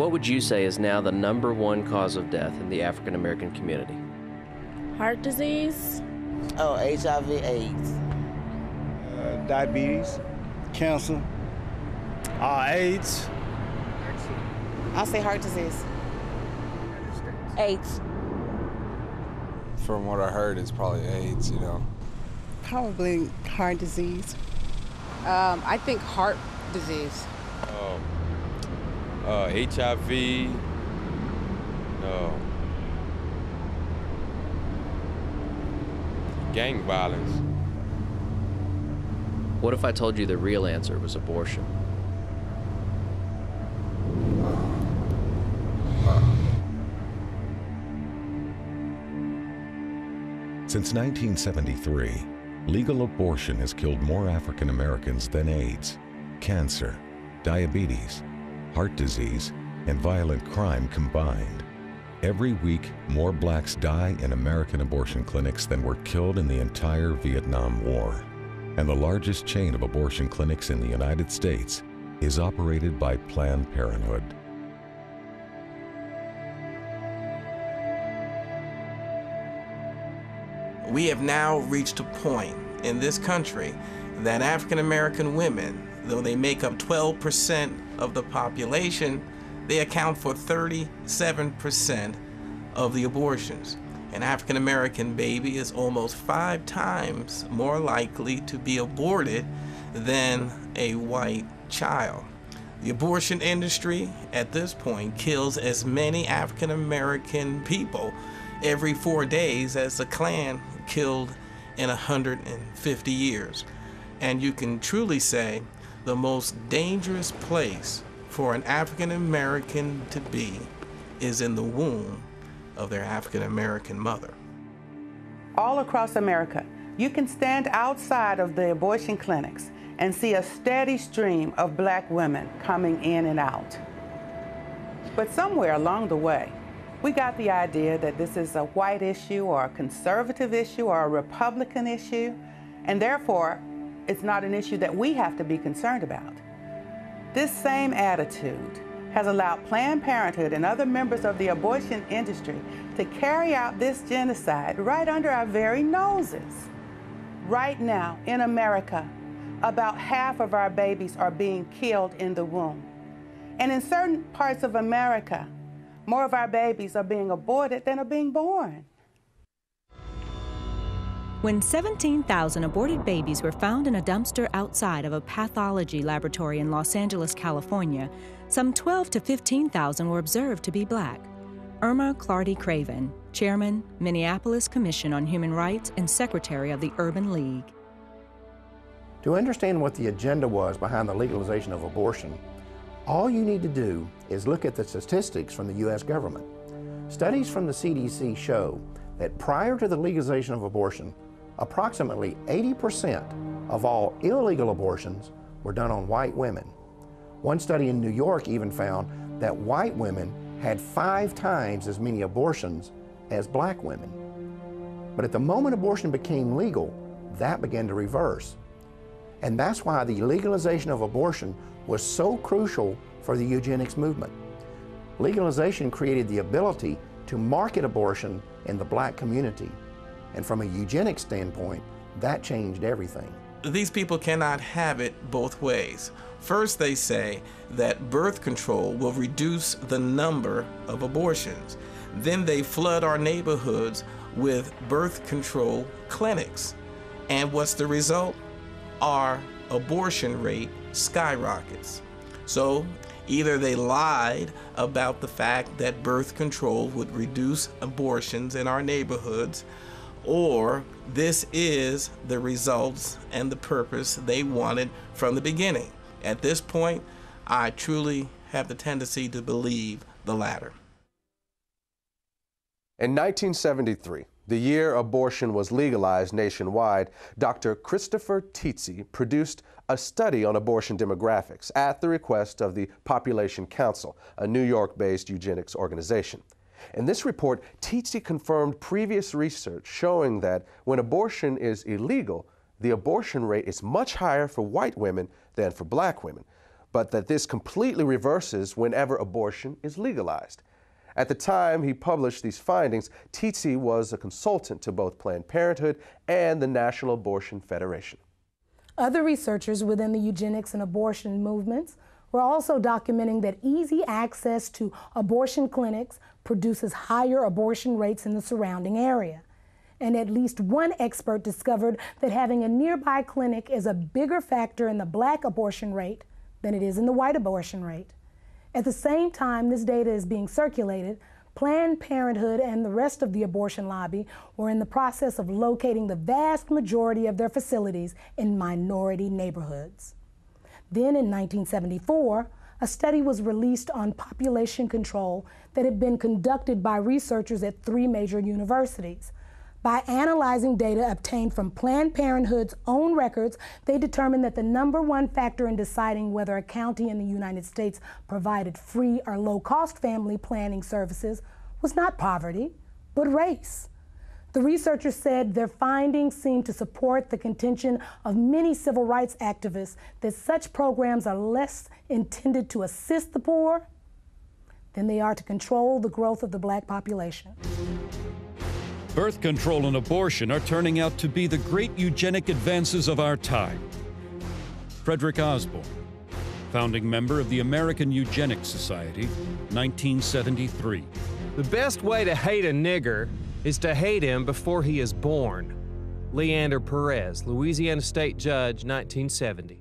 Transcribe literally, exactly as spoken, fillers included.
What would you say is now the number one cause of death in the African American community? Heart disease. Oh, H I V AIDS. Uh, diabetes. Cancer. Uh, AIDS. I'll say heart disease. AIDS. From what I heard, it's probably AIDS, you know. Probably heart disease. Um, I think heart disease. Um, uh, H I V. No. Gang violence. What if I told you the real answer was abortion? Since nineteen seventy-three, legal abortion has killed more African Americans than AIDS, cancer, diabetes, heart disease, and violent crime combined. Every week, more blacks die in American abortion clinics than were killed in the entire Vietnam War. And the largest chain of abortion clinics in the United States is operated by Planned Parenthood. We have now reached a point in this country that African American women, though they make up twelve percent of the population, they account for thirty-seven percent of the abortions. An African American baby is almost five times more likely to be aborted than a white child. The abortion industry at this point kills as many African American people every four days as the Klan killed in one hundred fifty years. And you can truly say the most dangerous place for an African American to be is in the womb of their African American mother. All across America, you can stand outside of the abortion clinics and see a steady stream of black women coming in and out. But somewhere along the way, we got the idea that this is a white issue or a conservative issue or a Republican issue, and therefore, it's not an issue that we have to be concerned about. This same attitude has allowed Planned Parenthood and other members of the abortion industry to carry out this genocide right under our very noses. Right now, in America, about half of our babies are being killed in the womb. And in certain parts of America, more of our babies are being aborted than are being born. When seventeen thousand aborted babies were found in a dumpster outside of a pathology laboratory in Los Angeles, California, some twelve to fifteen thousand were observed to be black. Irma Clardy Craven, Chairman, Minneapolis Commission on Human Rights and Secretary of the Urban League. To understand what the agenda was behind the legalization of abortion, all you need to do is look at the statistics from the U S government. Studies from the C D C show that prior to the legalization of abortion, approximately eighty percent of all illegal abortions were done on white women. One study in New York even found that white women had five times as many abortions as black women. But at the moment abortion became legal, that began to reverse. And that's why the legalization of abortion was so crucial for the eugenics movement. Legalization created the ability to market abortion in the black community. And from a eugenics standpoint, that changed everything. These people cannot have it both ways. First, they say that birth control will reduce the number of abortions. Then they flood our neighborhoods with birth control clinics. And what's the result? Our abortion rate skyrockets. So either they lied about the fact that birth control would reduce abortions in our neighborhoods, or this is the results and the purpose they wanted from the beginning. At this point, I truly have the tendency to believe the latter. In nineteen seventy-three, the year abortion was legalized nationwide, Doctor Christopher Tizzi produced a study on abortion demographics at the request of the Population Council, a New York-based eugenics organization. In this report, Tizzi confirmed previous research showing that when abortion is illegal, the abortion rate is much higher for white women than for black women. but that this completely reverses whenever abortion is legalized. At the time he published these findings, Tizzi was a consultant to both Planned Parenthood and the National Abortion Federation. Other researchers within the eugenics and abortion movements were also documenting that easy access to abortion clinics produces higher abortion rates in the surrounding area. And at least one expert discovered that having a nearby clinic is a bigger factor in the black abortion rate than it is in the white abortion rate. At the same time this data is being circulated, Planned Parenthood and the rest of the abortion lobby were in the process of locating the vast majority of their facilities in minority neighborhoods. Then in nineteen seventy-four, a study was released on population control that had been conducted by researchers at three major universities. By analyzing data obtained from Planned Parenthood's own records, they determined that the number one factor in deciding whether a county in the United States provided free or low-cost family planning services was not poverty, but race. The researchers said their findings seemed to support the contention of many civil rights activists that such programs are less intended to assist the poor than they are to control the growth of the black population. Birth control and abortion are turning out to be the great eugenic advances of our time. Frederick Osborne, founding member of the American Eugenics Society, nineteen seventy-three. The best way to hate a nigger is to hate him before he is born. Leander Perez, Louisiana State Judge, nineteen seventy.